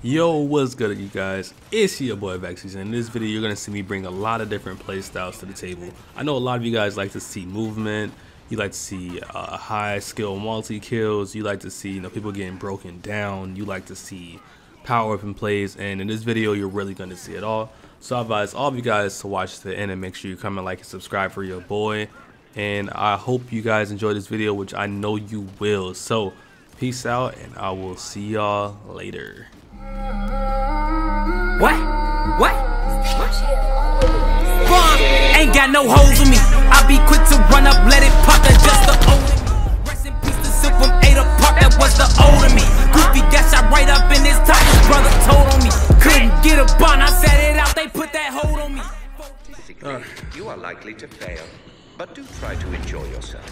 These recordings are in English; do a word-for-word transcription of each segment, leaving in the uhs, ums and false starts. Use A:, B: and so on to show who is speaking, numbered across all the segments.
A: Yo, what's good, you guys? It's your boy Vexys, and in this video you're gonna see me bring a lot of different play styles to the table. I know a lot of you guys like to see movement, you like to see uh, high skill multi kills, you like to see you know people getting broken down, you like to see power weapon plays, and in this video you're really gonna see it all. So I advise all of you guys to watch to the end and make sure you come and like and subscribe for your boy. And I hope you guys enjoy this video, which I know you will. So peace out, and I will see y'all later.
B: What? What? Bomb ain't got no holes in me. I be quick to run up, let it pop. That's just the old me. Rest in peace to Silk from Ada Park. That was the old of me. Goofy got shot right up in his top. His brother told on me. Couldn't get a bond. I set it out. They put that hold on me.
C: Uh. You are likely to fail, but do try to enjoy yourself.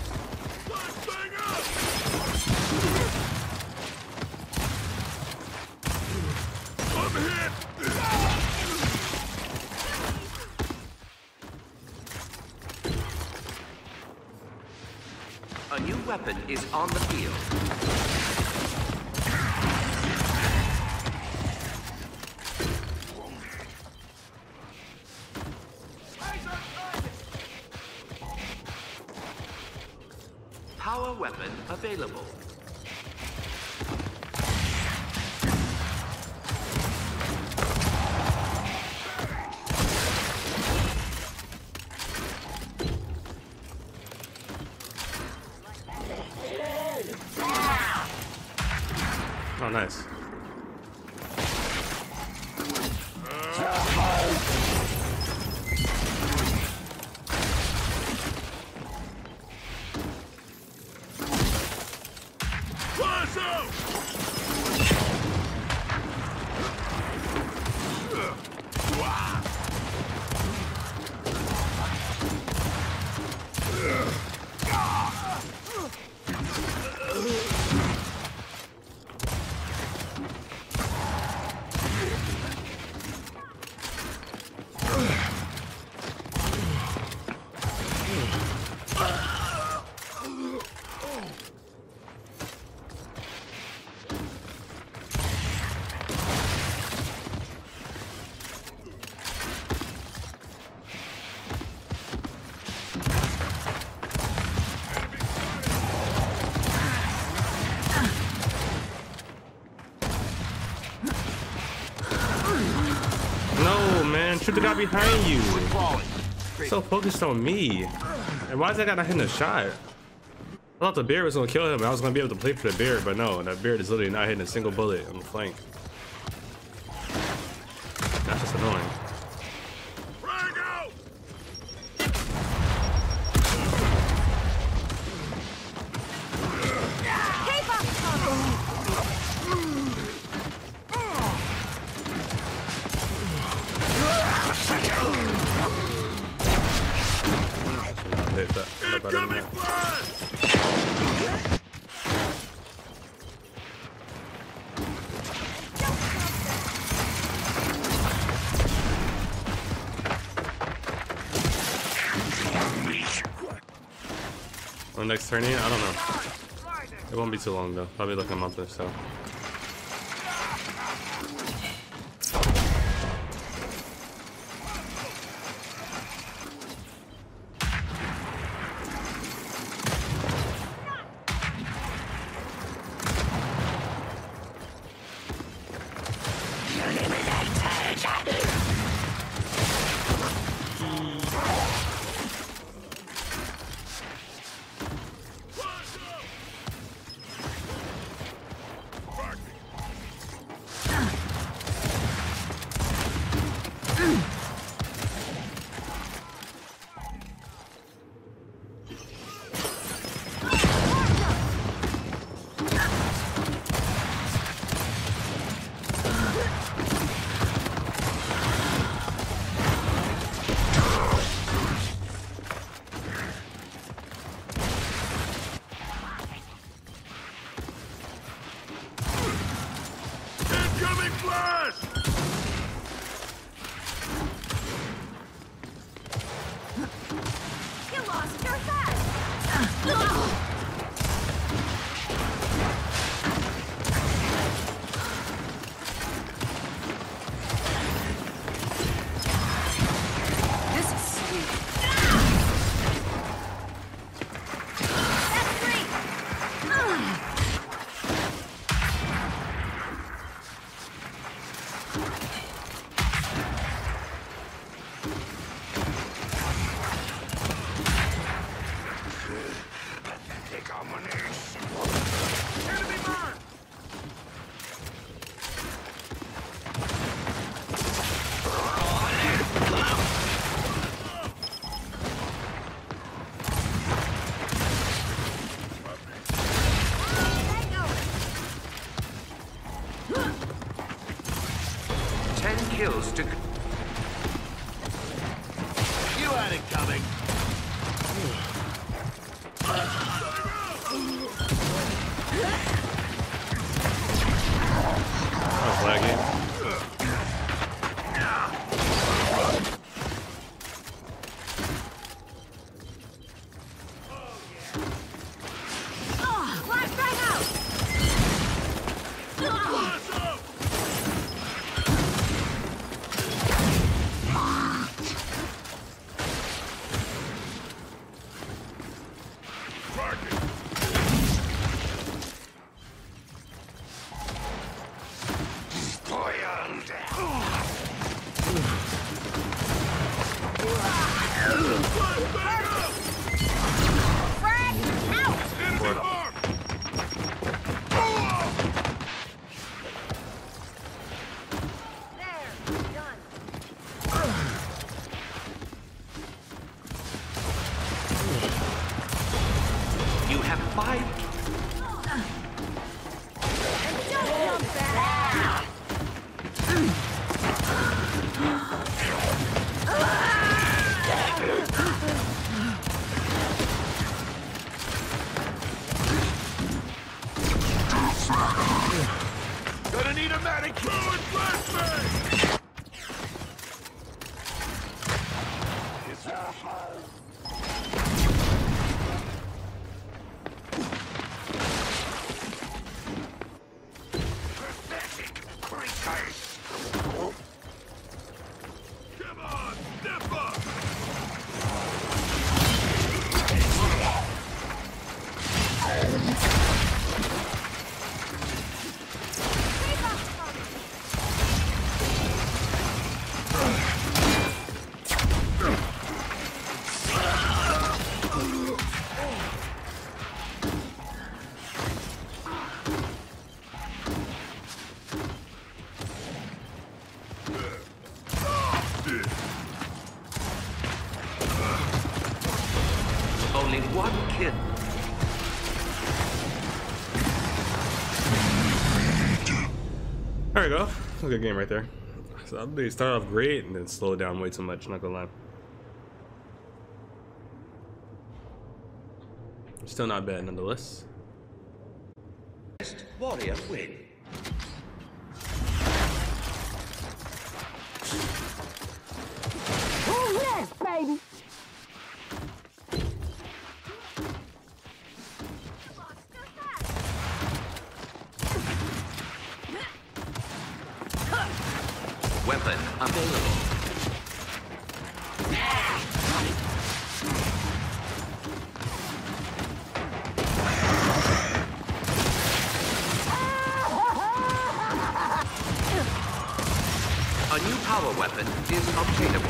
C: A new weapon is on the field. Power weapon available.
A: Oh, nice. No, man, shoot the guy behind you. So focused on me. And why is that guy not hitting a shot? I thought the beard was gonna kill him. I was gonna be able to play for the beard, but no, that beard is literally not hitting a single bullet on the flank. That's just annoying. Hit that. No better than that. When next turn in, I don't know. It won't be too long though. Probably like a month or so.
C: Ten kills to...
D: You had it coming.
A: Oh, laggy.
C: You have five...
D: Gonna need a medic. Throw it, flashbang. Come on, step up.
C: Only one kill.
A: There we go. That's a good game right there. So they start off great and then slow down way too much, not gonna lie. Still not bad nonetheless.
C: Best warrior win.
E: Oh yes, baby!
C: Weapon available. A new power weapon is obtainable.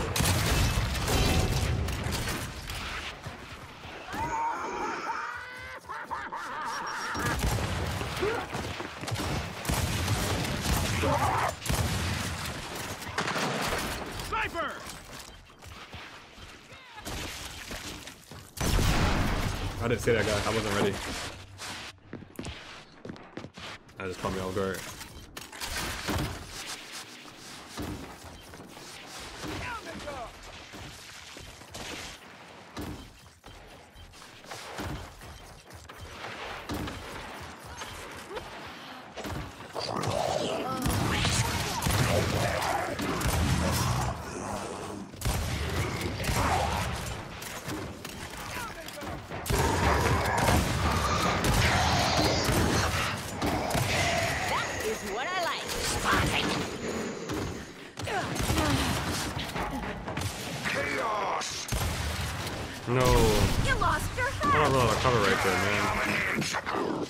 D: Sniper!
A: I didn't see that guy. I wasn't ready. I just caught me off guard.
E: What I like.
D: Chaos!
A: No.
E: You lost your
A: I
E: head.
A: don't know the cover right there, man.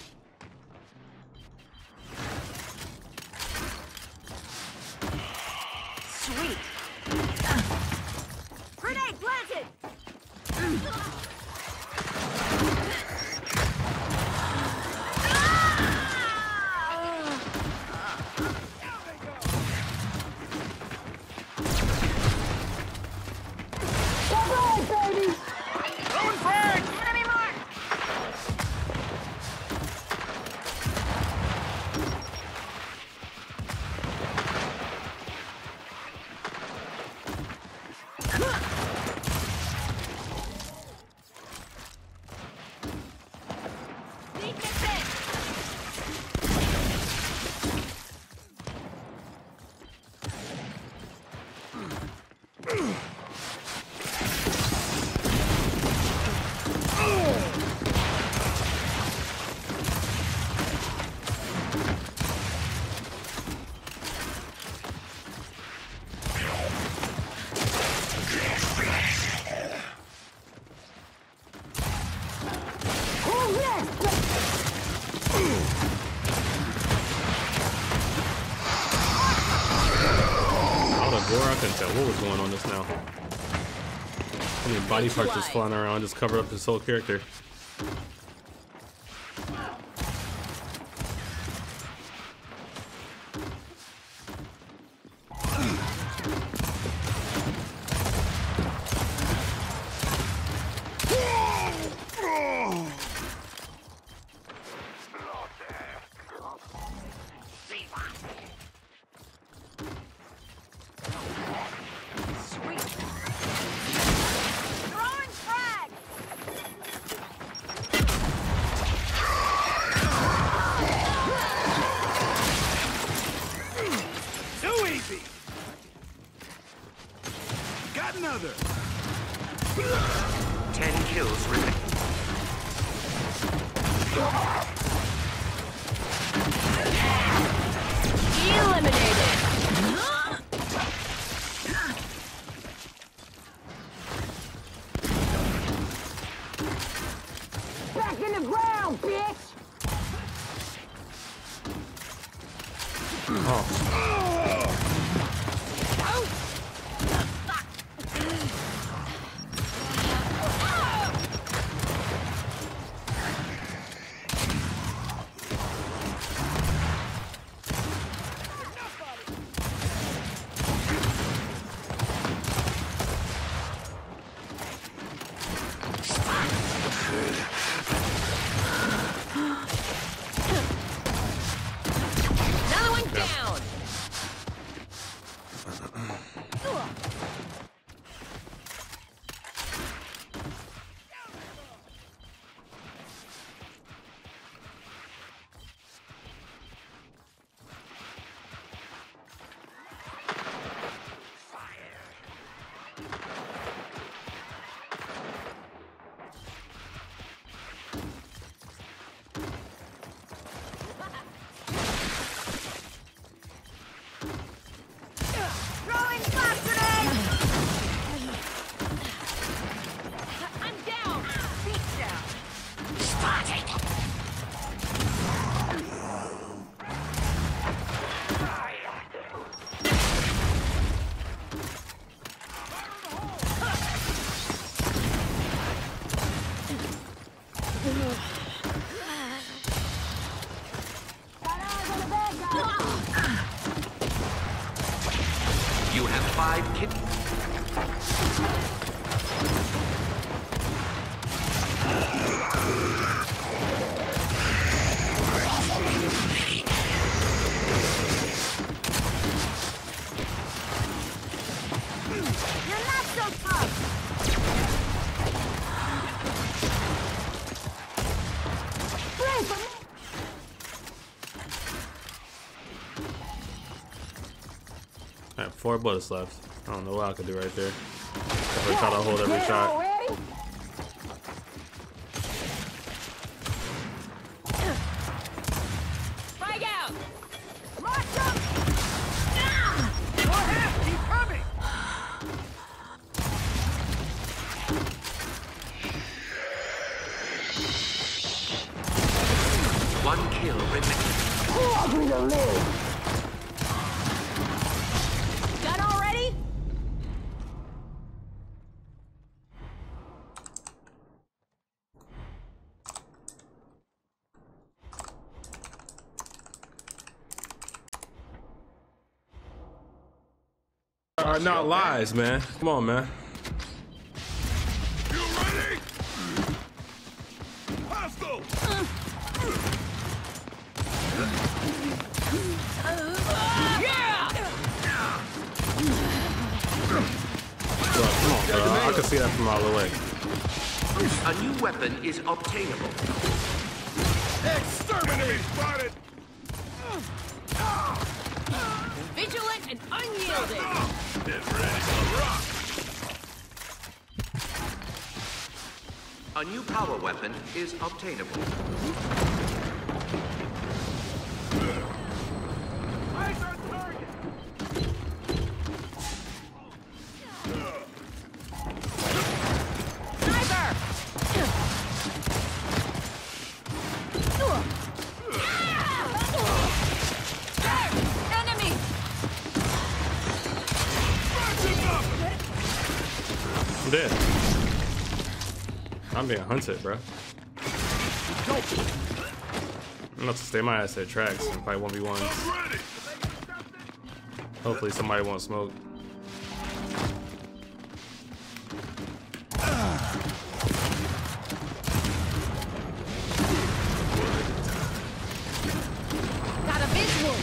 A: I couldn't tell what was going on just now. I mean, body parts just flying around, just cover up his whole character.
D: Another.
C: Ten kills remain.
E: Eliminated. Back in the ground, bitch.
A: Oh.
C: You have five kills.
E: You're not so tough.
A: Alright, four bullets left. I don't know what I could do right there. Definitely try to hold every shot.
E: Frag out.
D: March up! Go ahead, keep coming!
C: One kill remains.
E: Who wants me to live? Done already?
A: Are not lies, man. Come on, man.
D: You ready? Hostile!
E: Yeah!
A: Bro, come could see that from all the way.
C: A new weapon is obtainable.
D: Exterminate! Spotted!
E: Vigilant and unyielding.
D: Get ready to rock!
C: A new power weapon is obtainable.
D: Eyes on target!
E: Sniper! Enemy!
A: I'm dead. I'm being hunted, bro. I'm about to stay my ass at tracks and fight one v ones.
D: Ready!
A: Hopefully somebody won't smoke.
E: Got a visual!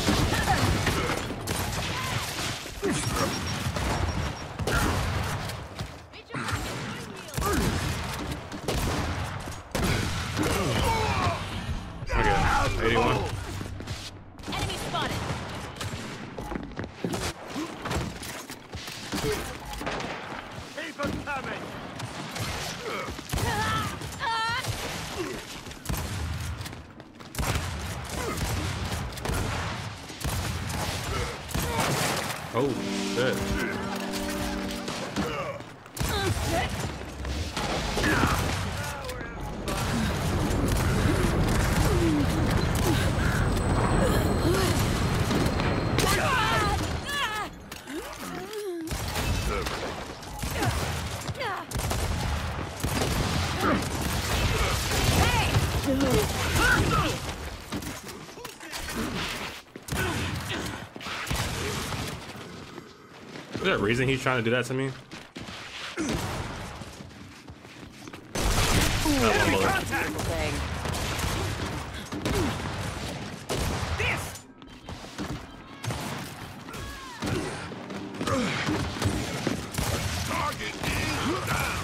A: Okay, eighty-one.
E: Enemy spotted!
D: Keep them coming!
A: Oh, shit. Is there a reason he's trying to do that to me? That one bullet.
E: Thing.
D: Target is down!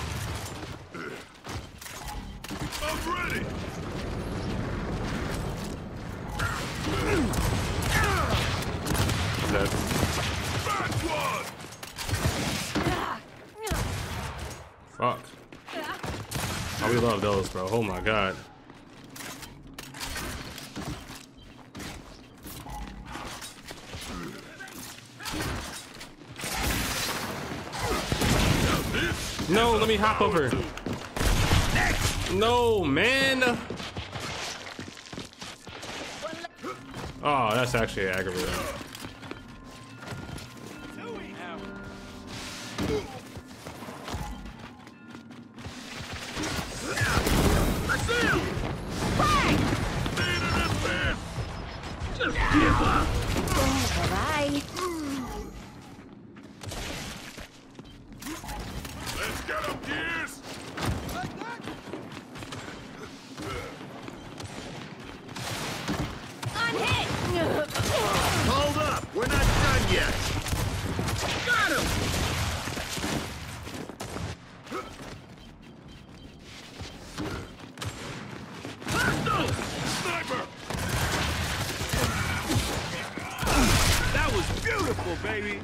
D: I'm ready!
A: Dead.
D: Back one!
A: Fuck. Oh, we love those, bro. Oh my god. No, let me hop over. No, man. Oh, that's actually aggravating.
D: I see him! Need an advance! Just give up!
E: Bye-bye.
D: Let's get him, Gears!
E: I'm hit!
D: Hold up! We're not done yet! Got him! Hostile! Sniper! That was beautiful, baby!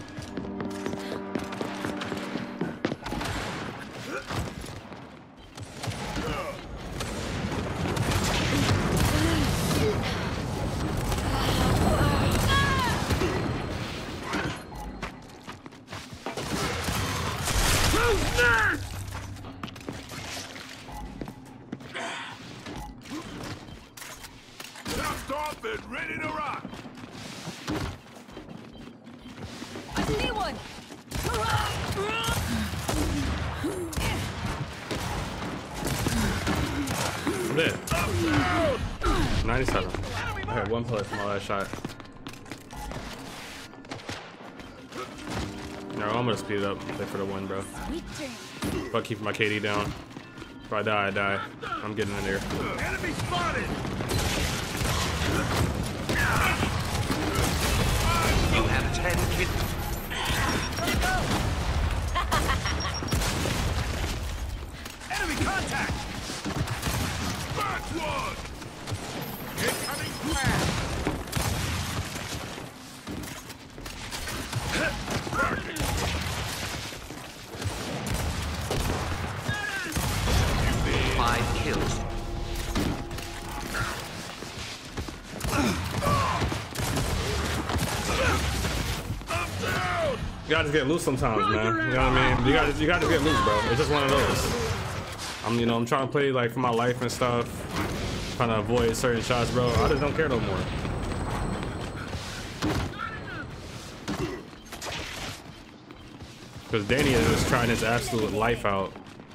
D: Knocked off and ready to rock!
E: I see one!
A: I'm dead. ninety-seven. I had one bullet from my last shot. No, I'm gonna speed it up and play for the win, bro.
E: Sweet dreams.
A: Fuck keeping my K D down. If I die, I die. I'm getting in there.
D: Enemy spotted!
C: You have ten kills. Five kills.
A: You gotta just get loose sometimes, man. You know what I mean? You gotta, you gotta get loose, bro. It's just one of those. I'm, you know, I'm trying to play like for my life and stuff, trying to avoid certain shots, bro. I just don't care no more. Because Danny is just trying his absolute life out.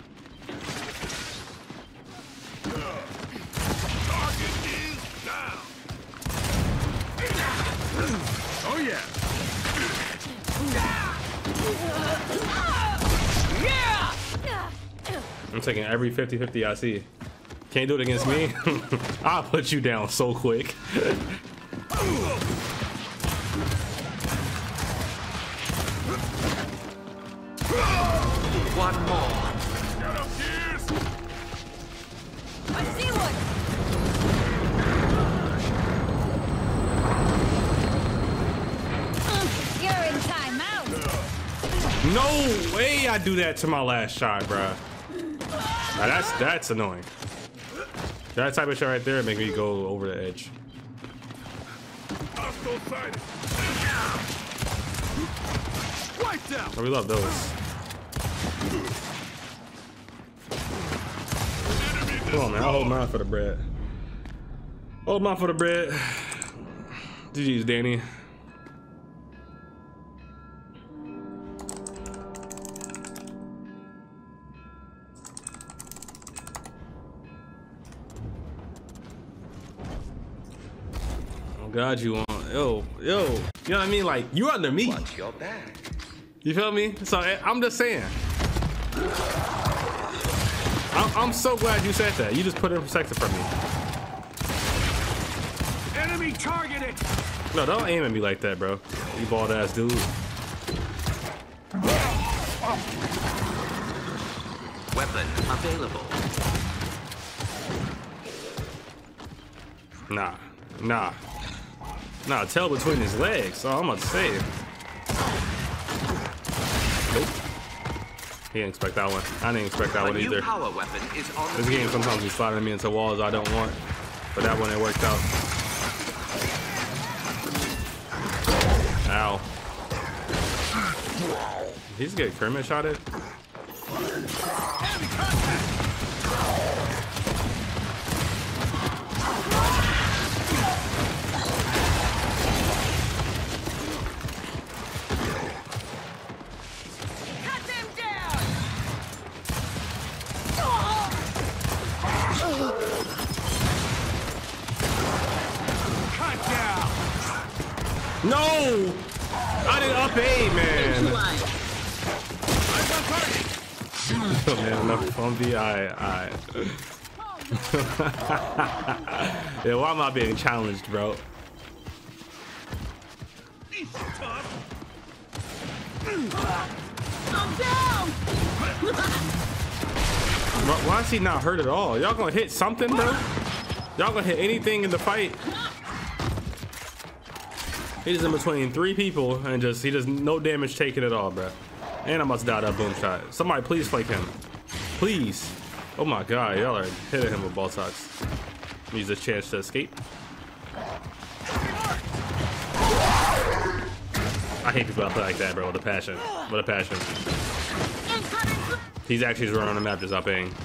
D: Oh yeah.
A: I'm taking every fifty fifty I see. Can't do it against me. I'll put you down so quick.
C: One more.
E: I see one. You're in timeout.
A: No way I do that to my last shot, bruh. Now that's that's annoying. That type of shot right there make me go over the edge. Oh, we love those. Come on, man. I'll hold mine for the bread. Hold mine for the bread. G G's, Danny. God, you want yo yo, you know what I mean? Like, you under me.
C: Watch your back.
A: You feel me? So I'm just saying. I'm, I'm so glad you said that. You just put it in perspective for me.
D: Enemy targeted.
A: No, don't aim at me like that, bro. You bald ass dude.
C: Weapon available.
A: Nah, nah. Nah, tail between his legs. Oh, I'm about to say it. Nope. He didn't expect that one. I didn't expect that
C: A
A: one
C: new
A: either.
C: power weapon is on
A: This game sometimes be sliding me into walls I don't want. But that one, it worked out. Ow. Did he just get Kermit shot at? No! I didn't up A, man. Oh, man, enough on B. I, I. Yeah, why am I being challenged, bro?
E: I'm down.
A: Why is he not hurt at all? Y'all gonna hit something, bro? Y'all gonna hit anything in the fight? He's in between three people and just he does no damage taken at all, bro. And I'm about to die that boom shot. Somebody please flake him. Please. Oh my god, y'all are hitting him with ball socks. Use this chance to escape. I hate people that play like that, bro, with a passion. With a passion. He's actually just running on the map just up aiming.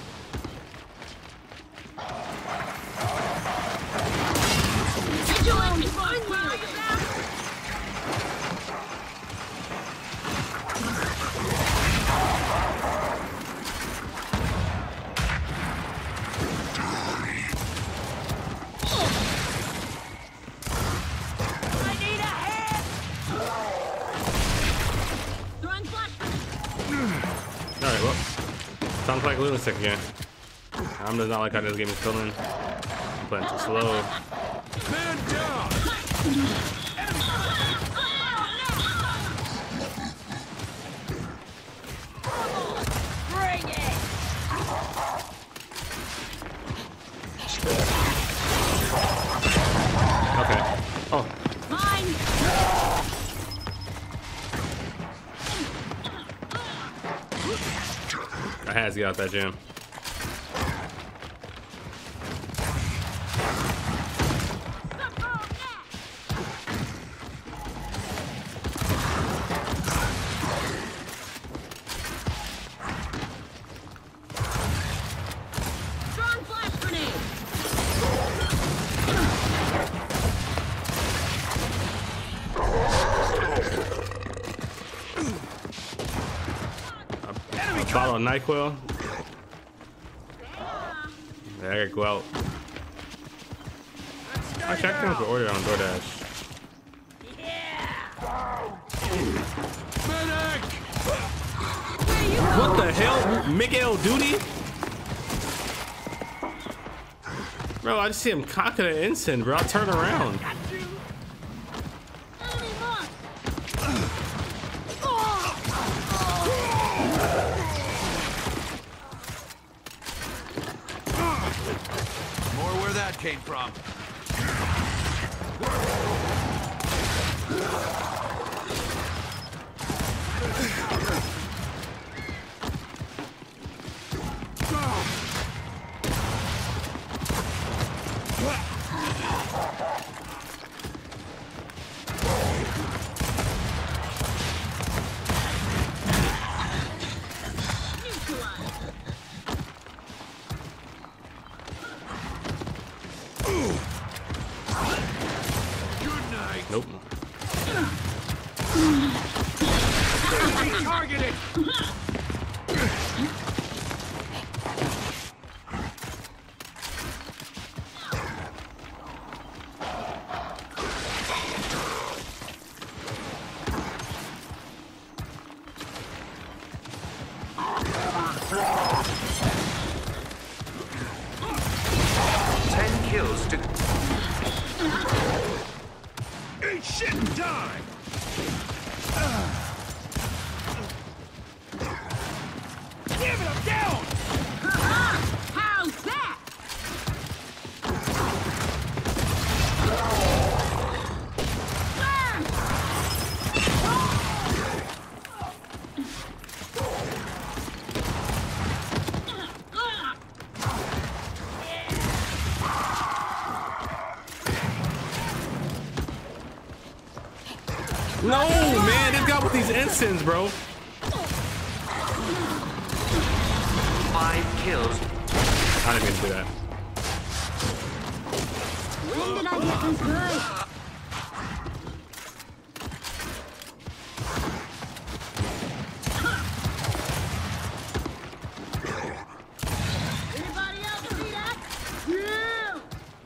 A: Alright, well, sounds like lunatic again. I'm just not like how this game is feeling. I'm playing too slow.
D: Man down.
E: Bring it.
A: Okay. Oh.
E: Mine.
A: I had to get out that jam.
E: Strong flash grenade.
A: A bottle of NyQuil. Yeah, I gotta go out. Actually, I can order on DoorDash. What the hell? Miguel Duty? Bro, I just see him cocking an ensign, bro. I'll turn around.
E: Enemy mark.
D: More where that came from.
A: Nope.
D: Targeted.
C: Ten kills to...
D: Eat shit and die. Damn it, I'm down.
E: How's that?
A: No, man, this guy with these ensigns, bro.
C: Five kills.
A: I didn't mean to do that.
E: When did I get this good? Anybody else see that? Yeah!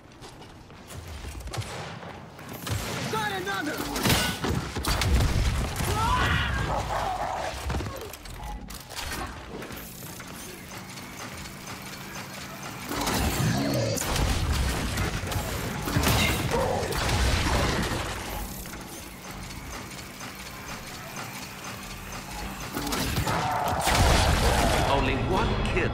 E: Got another!
C: Only one kill.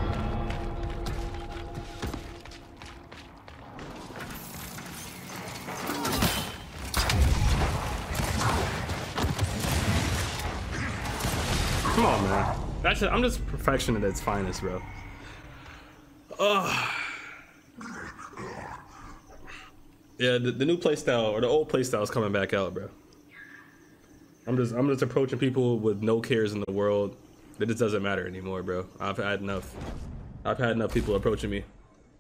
A: Come on, man. That's just, I'm just perfection at its finest, bro. Ugh. Yeah, the, the new playstyle or the old playstyle is coming back out, bro. I'm just I'm just approaching people with no cares in the world. It just doesn't matter anymore, bro. I've had enough. I've had enough people approaching me.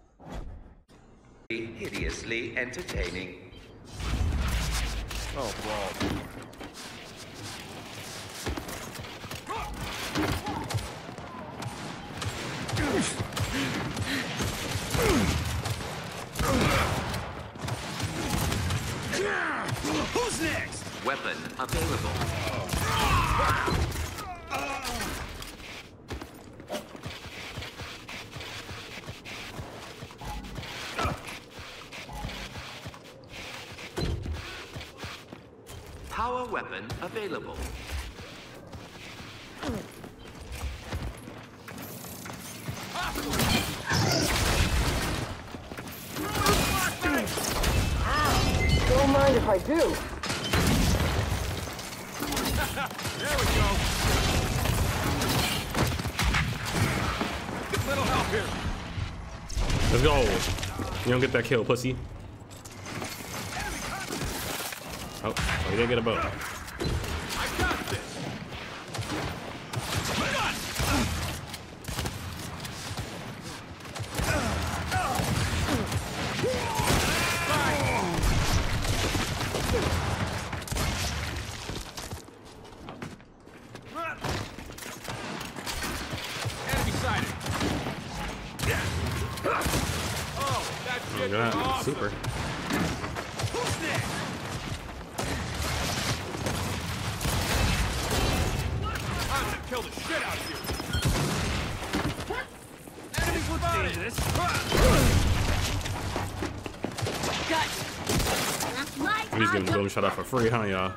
C: Hideously entertaining.
D: Oh, bro. Who's next?
C: Weapon available. Power weapon available.
F: Don't mind if I do.
D: There we go.
A: Let's go. You don't get that kill, pussy. Oh, oh you didn't get a boat.
D: I got this. Enemy sighted. Oh, that
A: Oh,
D: shit
A: God.
D: was awesome.
A: Super.
D: Who's next? I'm gonna kill the shit out of you. Enemy spotted.
E: That's right.
A: I'm just
E: I
A: giving the boom shot out for free, huh, y'all?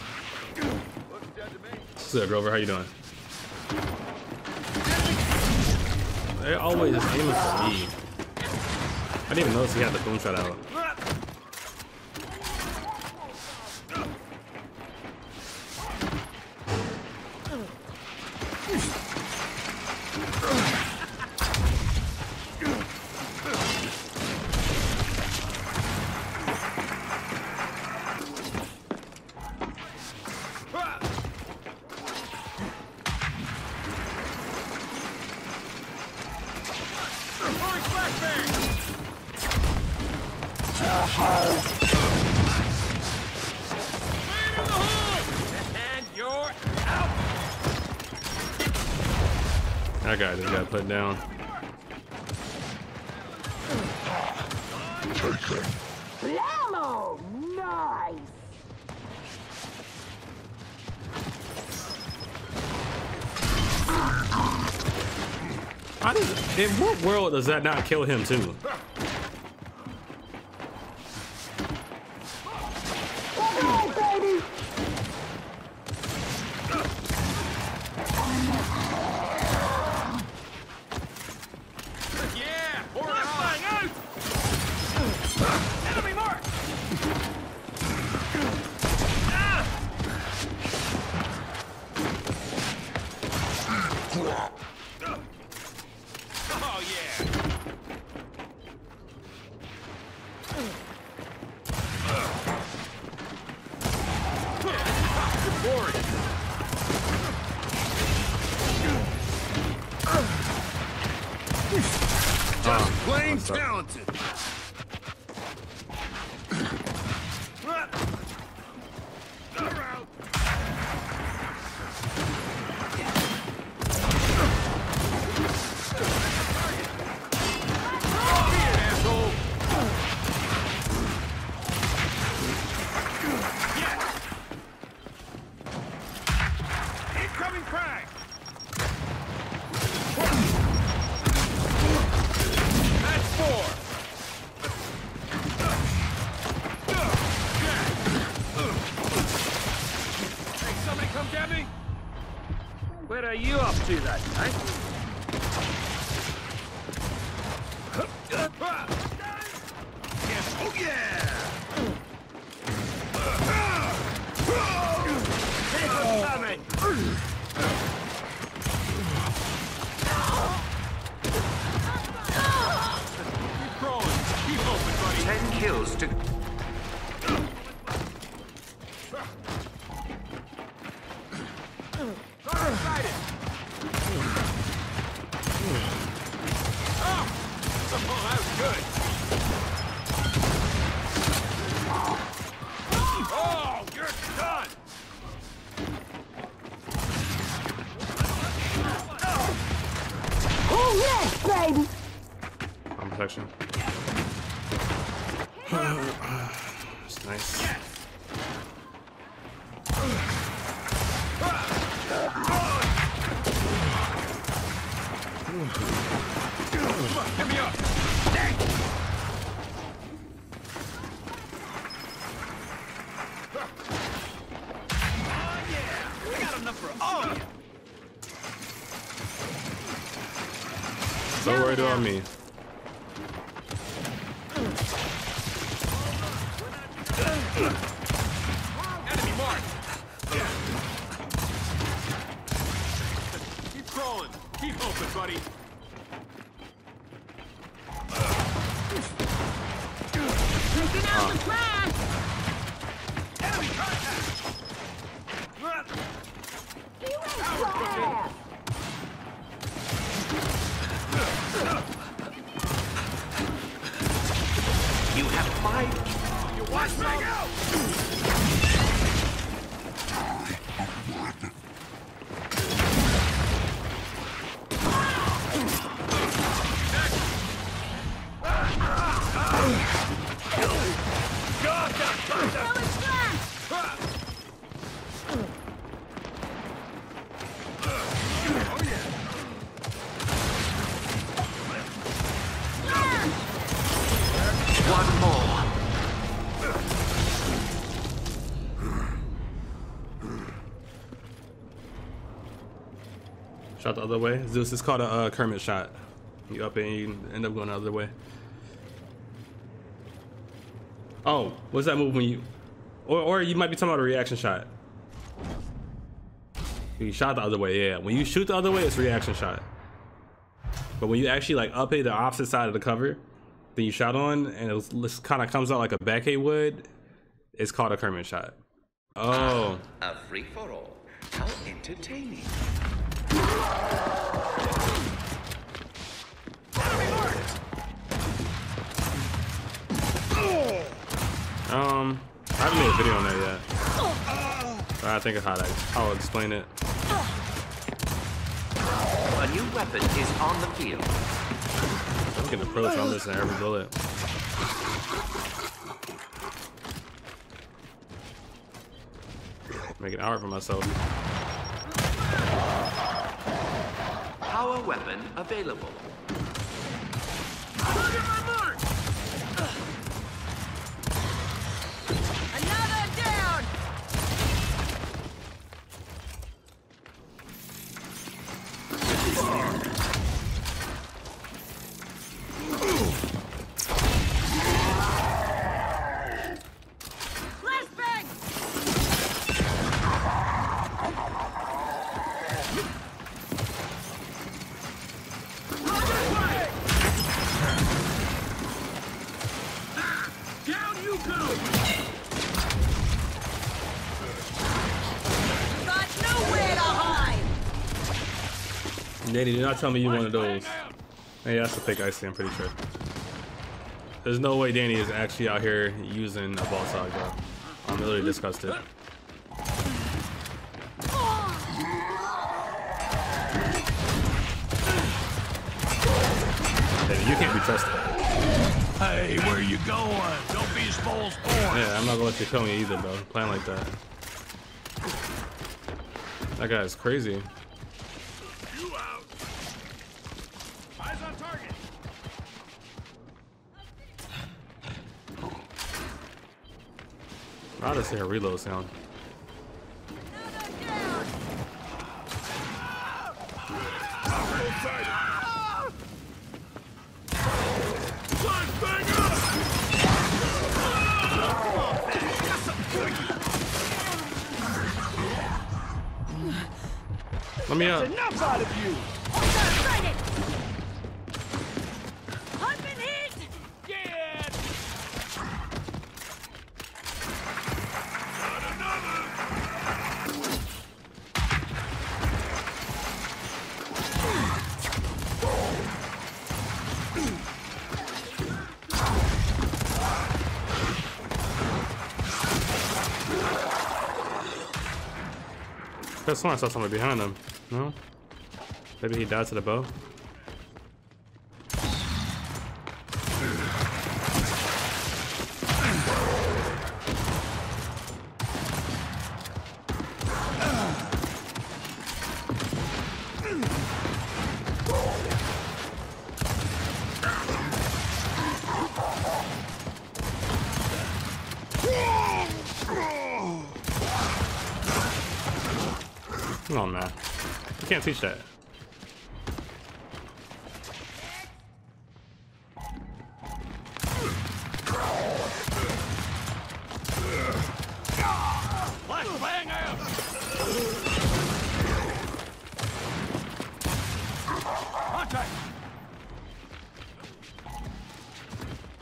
A: What's up, Grover? How you doing? They always just aiming for me. I didn't even notice he had the boom shot out.
D: And you're out.
A: That guy just got put down.
F: Blammo! Nice!
A: How does, in what world does that not kill him too?
F: Come on, baby!
D: Yeah, pour it on. Out. Enemy mark. Oh yeah. Plain talented. Incoming frag! That's four! Hey, somebody come get me? Where are you up to that night? Yes, oh yeah! Keep it coming! Keep crawling. Keep open, buddy.
C: Ten kills to...
D: Not excited. Oh! Oh, that was good. Oh, you're done.
F: Oh, yes, baby!
A: Arm protection. That's nice.
D: Get me up. Oh, yeah. I got enough for all of you.
A: Don't worry about me.
D: Enemy mark. Keep crawling. Keep open, buddy.
E: Taking out the trash.
D: Enemy contact!
F: You ain't trash!
C: You have five.
D: You watch me out!
C: One more.
A: Shot the other way. Zeus is called a uh, Kermit shot. You up it and you end up going the other way. Oh, what's that move when you, or or you might be talking about a reaction shot. You shot the other way, yeah. When you shoot the other way, it's reaction shot. But when you actually like up it the opposite side of the cover, then you shot on and it kind of comes out like a backhand would, it's called a Kermit shot. Oh.
C: A free-for-all. How entertaining.
A: Um, I haven't made a video on that yet. But I think of how to, how I'll explain it.
C: A new weapon is on the field.
A: I'm getting approached, I'm missing every bullet. Making art for myself.
C: Power weapon available.
E: Another down. Flashbang.
D: Down you go!
E: Got nowhere to hide.
A: Danny, did not tell me you wanted those. Hey, that's a fake icy, I'm pretty sure. There's no way Danny is actually out here using a ball saw, bro. I'm literally disgusted. Danny, you can't be trusted.
D: Hey, where you going? Don't be spoil sport.
A: Yeah, I'm not gonna let you kill me either, bro. Playing like that. That guy is crazy.
D: You out. Eyes on target.
A: I just hear a reload sound. Let me up.
D: Enough out of you.
E: I've been hit.
D: Get.
A: That's someone I saw somebody behind him. No? Maybe he died to the bow? Come on, man. You can't teach that.
D: Flashbang out. Contact.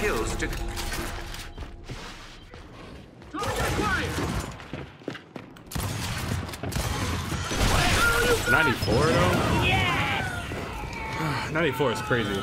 C: kills to...
A: ninety-four though? Yeah! ninety-four is crazy.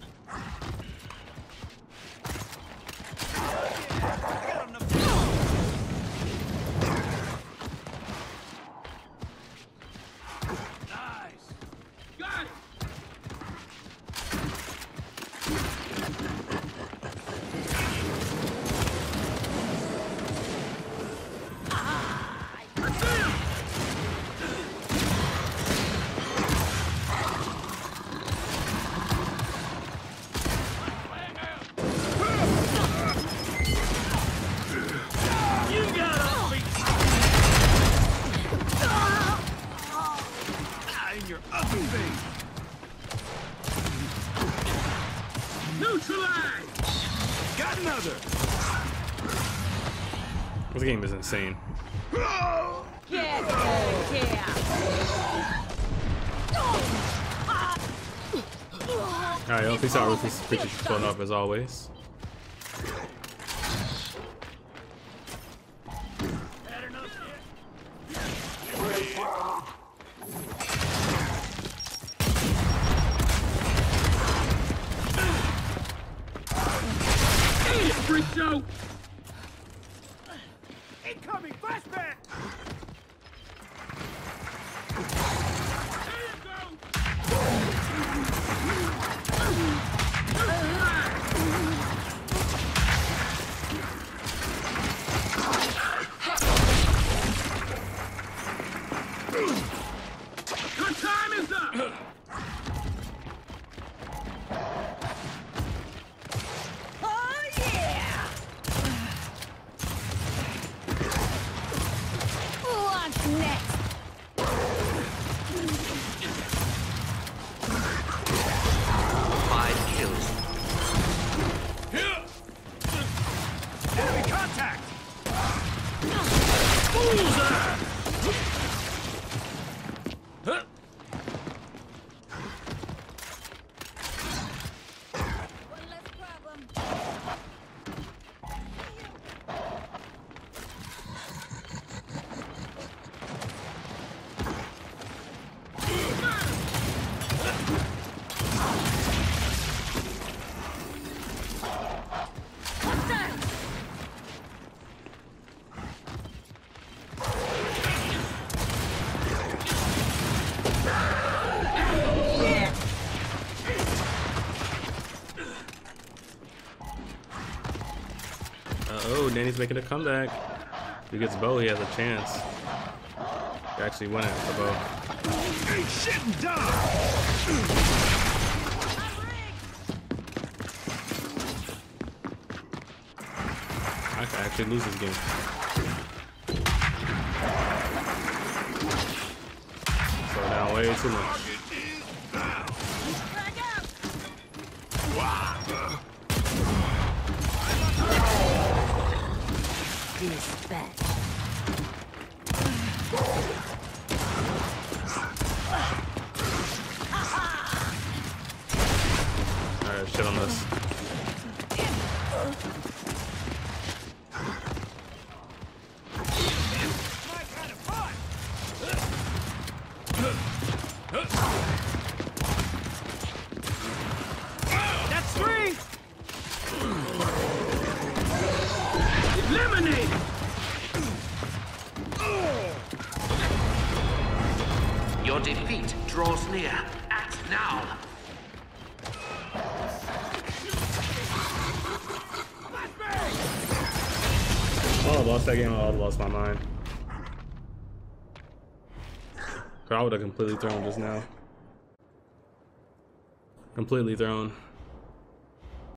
A: This game is insane.
E: Get out here.
A: Alright, yo, peace out, Rufus. Appreciate you pulling up as always.
B: Freak show!
D: Incoming flashback!
B: There you go! Your time is up!
E: Oh yeah! What's next?
C: Five kills.
D: Enemy contact!
E: One less problem.
A: Uh-oh, Danny's making a comeback. If he gets Bo, he has a chance. He actually win it for Bo.
D: Eat shit and die!
A: I could actually lose this game. Slow down way too much.
E: Drag out. Dispatch.
A: Alright, shit on this.
D: My kind of fun! That's three!
B: Eliminated!
C: Your defeat draws near. Act now.
A: Oh, I lost that game. Oh, I lost my mind. I would have completely thrown just now. Completely thrown.